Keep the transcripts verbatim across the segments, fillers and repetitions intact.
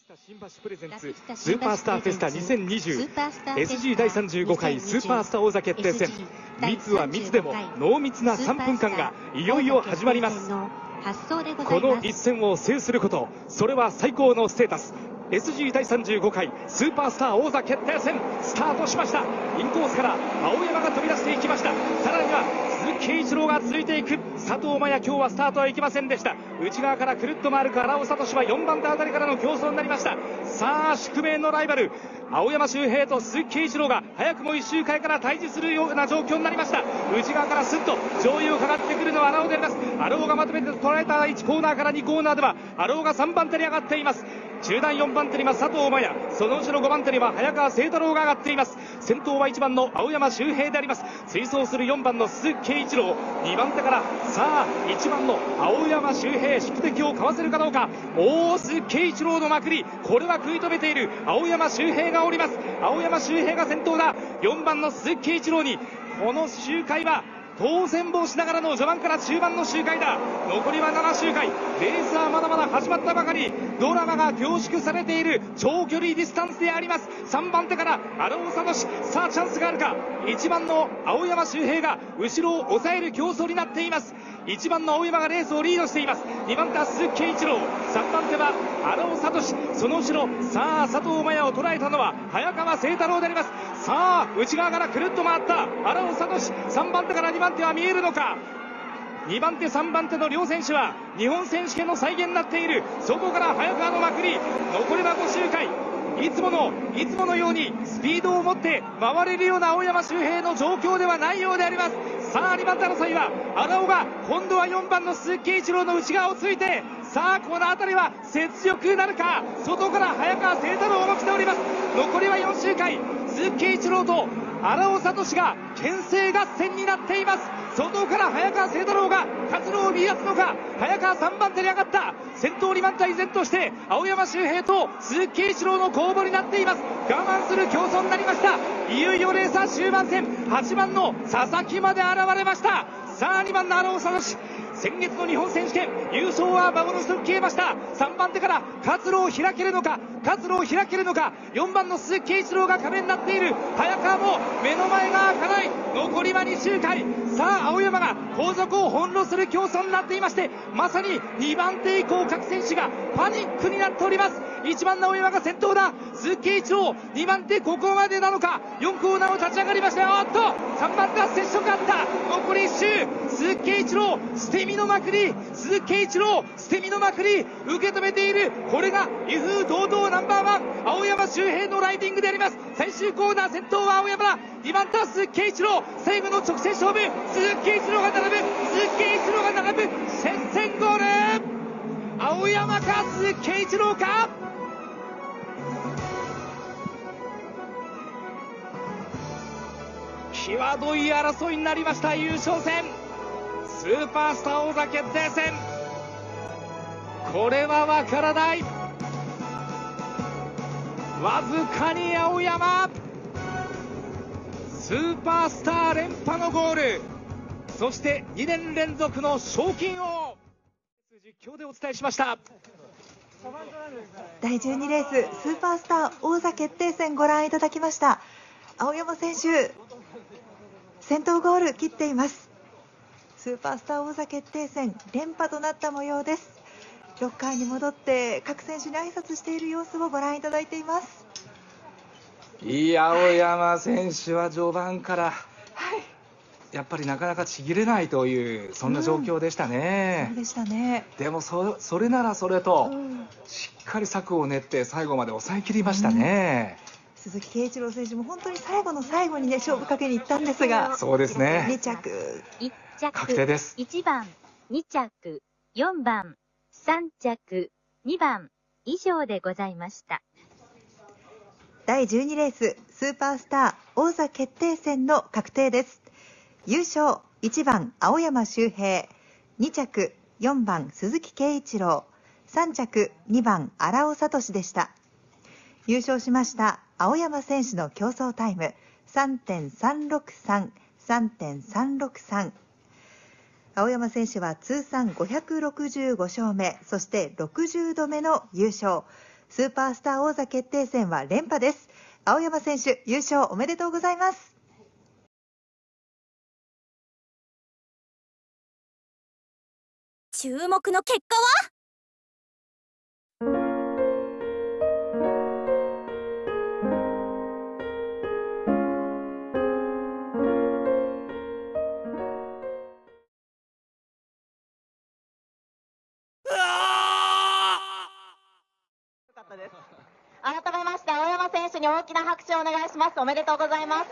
新橋プレゼンツスーパースターフェスタにせんにじゅう エスジー だいさんじゅうごかいスーパースター王座決定戦、密は密でも濃密なさんぷんかんがいよいよ始まります。この一戦を制すること、それは最高のステータス。 エスジー だいさんじゅうごかいスーパースター王座決定戦スタートしました。インコースから青山が飛び出していきました。さらには鈴木圭一郎が続いていく。佐藤真也、今日はスタートはいきませんでした。内側からくるっと回るか荒尾聡はよんばん手あたりからの競争になりました。さあ宿命のライバル青山周平と鈴木圭一郎が早くもいっ周回から対峙するような状況になりました。内側からスッと上位をかかってくるのは荒尾であります。荒尾がまとめて捉えたいちコーナーからにコーナーでは荒尾がさんばん手に上がっています。中段よんばん手には佐藤真也、その後ろごばん手には早川清太郎が上がっています。先頭はいちばんの青山周平であります。追走するよんばんの鈴木圭一郎、にばん手からさあいちばんの青山周平、宿敵をかわせるかどうか。おお、鈴木圭一郎のまくり、これは食い止めている青山周平がおります。青山周平が先頭だ。よんばんの鈴木圭一郎にこの周回は当選防止ながらの序盤から中盤の周回だ。残りはなな周回、レースはまだまだ始まったばかり。ドラマが凝縮されている長距離ディスタンスであります。さんばん手から荒尾聡、さあチャンスがあるか。いちばんの青山周平が後ろを抑える競争になっています。いちばんの青山がレースをリードしています。にばん手は鈴木圭一郎、さんばん手は荒尾聡、その後ろさあ佐藤真也を捉えたのは早川清太郎であります。さあ内側からくるっと回った荒尾聡、さんばん手からにばん手は見えるのか。にばん手さんばん手の両選手は日本選手権の再現になっている。そこから早川のまくり、残りはご周回、いつものいつものようにスピードを持って回れるような青山周平の状況ではないようであります。さあにばん手争いは荒尾が今度はよんばんの鈴木圭一郎の内側をついて、さあこの辺りは雪辱なるか。外から早川清太郎も来ております。残りはよん周回、鈴木圭一郎と荒尾聡が牽制合戦になっています。外から早川清太郎が活路を見出すのか。早川さんばん手に上がった。先頭にばん手は依然として青山周平と鈴木圭一郎の攻防になっています。我慢する競争になりました。いよいよレースは終盤戦、はちばんの佐々木まで現れました。さあにばんの荒尾聡、先月の日本選手権優勝は幻と消えました。さんばん手から活路を開けるのか、活路を開けるのか。よんばんの鈴木圭一郎が壁になっている。早川も目の前が開かない。残りはに周回、さあ青山が後続を翻弄する競争になっていまして、まさににばん手以降各選手がパニックになっております。いちばんの青山が先頭だ。鈴木圭一郎にばん手ここまでなのか。よんコーナーを立ち上がりましたよ。おっとさんばん手は接触あった。残りいっ周、鈴木圭一郎捨て身のまくり、鈴木圭一郎捨て身のまくり受け止めている。これが威風堂々ナンバーワン青山周平のライディングであります。最終コーナー先頭は青山だ。にばん手は鈴木圭一郎、最後の直線勝負、鈴木圭一郎が並ぶ、鈴木圭一郎が並ぶ。接戦ゴール、青山か鈴木圭一郎か。際どい争いになりました。優勝戦スーパースター王座決定戦、これはわからない。わずかに青山、スーパースター連覇のゴール、そしてにねん連続の賞金王。実況でお伝えしました。 だいじゅうにレーススーパースター王座決定戦ご覧いただきました。青山選手先頭ゴール切っています。スーパースター王座決定戦連覇となった模様です。ロッカーに戻って各選手に挨拶している様子をご覧いただいています。 いや青山選手は序盤から、はい、やっぱりなかなかちぎれないというそんな状況でしたね、 うん、そうでしたね。 でも そ, それならそれと、うん、しっかり策を練って最後まで抑えきりましたね、うん。 鈴木圭一郎選手も本当に最後の最後にね勝負かけに行ったんですが、 そうですね、 に着いっ着確定です。 いちばん、に着、よんばん、さん着、にばん以上でございました。 だいじゅうにレーススーパースター王座決定戦の確定です。優勝いちばん青山周平、に着よんばん鈴木圭一郎、さん着にばん荒尾聡でした。優勝しました青山選手の競争タイム さんてんさんろくさん、さんてんさんろくさん。 青山選手は通算ごひゃくろくじゅうご勝目、そしてろくじゅうどめの優勝。 スーパースター王座決定戦は連覇です。青山選手、優勝おめでとうございます。 注目の結果は改めまして青山選手に大きな拍手をお願いします。おめでとうございます。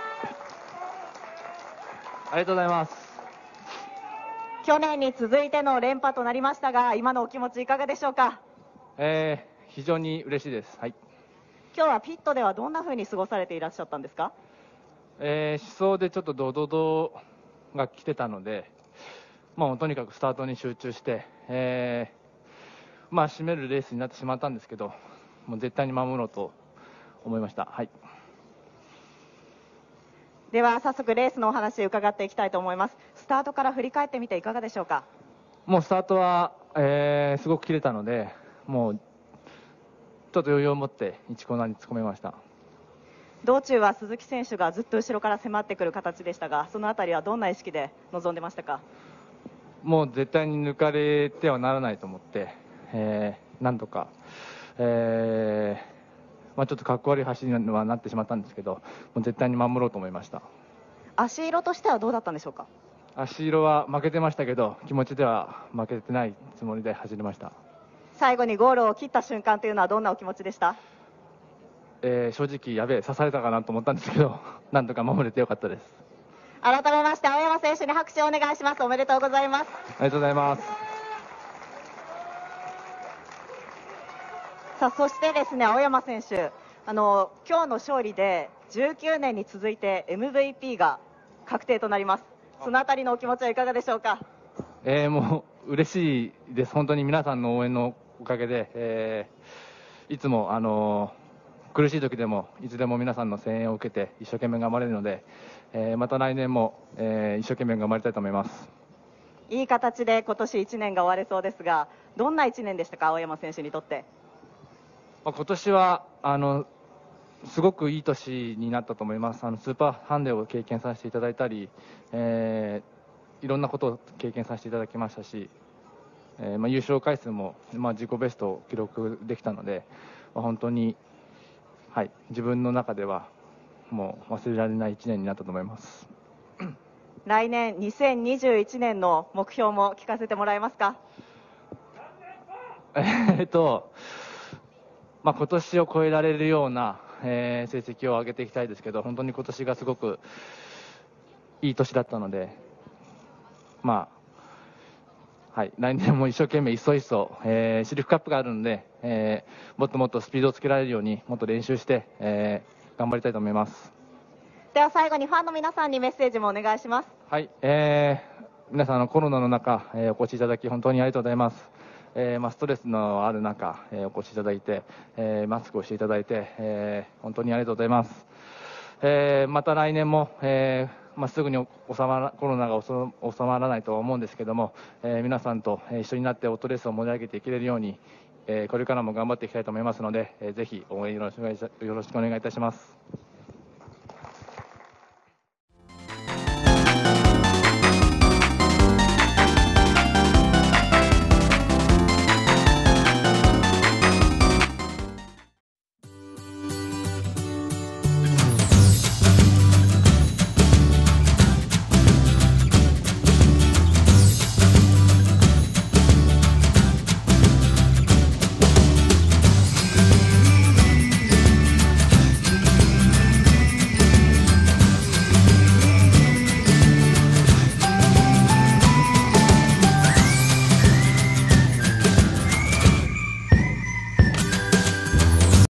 ありがとうございます。 去年に続いての連覇となりましたが、今のお気持ちいかがでしょうか。 えー、非常に嬉しいです。はい。 今日はピットではどんな風に過ごされていらっしゃったんですか。 えー、思想でちょっとドドドが来てたので、まあ、とにかくスタートに集中して、えー、まあ締めるレースになってしまったんですけど、もう絶対に守ろうと思いました。はい。 では早速レースのお話伺っていきたいと思います。スタートから振り返ってみていかがでしょうか。 もうスタートは、えー、すごく切れたので、もうちょっと余裕を持っていちコーナーに突っ込めました。 道中は鈴木選手がずっと後ろから迫ってくる形でしたが、そのあたりはどんな意識で臨んでましたか。 もう絶対に抜かれてはならないと思って、えー、なんとか、えーまあ、ちょっとかっこ悪い走りにはなってしまったんですけど、もう絶対に守ろうと思いました。 足色としてはどうだったんでしょうか。 足色は負けてましたけど、気持ちでは負けてないつもりで走りました。 最後にゴールを切った瞬間というのはどんなお気持ちでした。 えー、正直やべえ刺されたかなと思ったんですけど、なんとか守れてよかったです。 改めまして青山選手に拍手をお願いします。おめでとうございます。 ありがとうございます。 さあそしてですね、青山選手、あの今日の勝利でじゅうきゅうねんに続いて エムブイピー が確定となります。そのあたりのお気持ちはいかがでしょうか。 えー、もう嬉しいです。本当に皆さんの応援のおかげで、えー、いつもあのー、苦しい時でもいつでも皆さんの声援を受けて一生懸命頑張れるので、えー、また来年も、えー、一生懸命頑張りたいと思います。 いい形で今年いちねんが終われそうですが、どんないちねんでしたか、青山選手にとって。 今年はあのすごくいい年になったと思います。あのスーパーハンデを経験させていただいたり、えー、いろんなことを経験させていただきましたし、えーまあ、優勝回数も、まあ、自己ベストを記録できたので、まあ、本当に、はい、自分の中ではもう忘れられないいちねんになったと思います。 来年にせんにじゅういちねんの目標も聞かせてもらえますか。 えーっとまあ、今年を超えられるような、えー、成績を上げていきたいですけど、本当に今年がすごくいい年だったので、まあはい、来年も一生懸命いっそいっそ、えー、シルクカップがあるので、えー、もっともっとスピードをつけられるようにもっと練習して、えー、頑張りたいと思います。 では最後にファンの皆さんにメッセージもお願いします。 はい、えー、皆さんあのコロナの中、えー、お越しいただき本当にありがとうございます。えーまあ、ストレスのある中、えー、お越しいただいて、えー、マスクをしていただいて、えー、本当にありがとうございます。えー、また来年も、えーまあ、すぐに収まらコロナが収まらないとは思うんですけども、えー、皆さんと一緒になってオートレースを盛り上げていけれるように、えー、これからも頑張っていきたいと思いますので、えー、ぜひ応援よろしくお願いいたします。